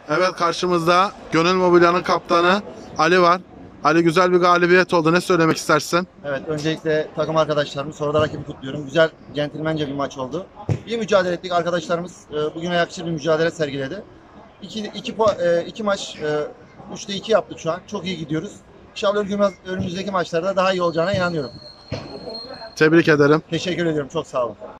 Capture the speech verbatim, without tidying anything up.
Evet, karşımızda Gönül Mobilya'nın kaptanı Ali var. Ali, güzel bir galibiyet oldu. Ne söylemek istersin? Evet, öncelikle takım arkadaşlarımı, sonra da rakibi kutluyorum. Güzel, centilmence bir maç oldu. İyi mücadele ettik. Arkadaşlarımız e, bugüne yakışır bir mücadele sergiledi. İki, iki, pu- e, iki maç, e, üçte iki yaptık şu an. Çok iyi gidiyoruz. İnşallah önümüz- önümüzdeki maçlarda daha iyi olacağına inanıyorum. Tebrik ederim. Teşekkür ediyorum, çok sağ olun.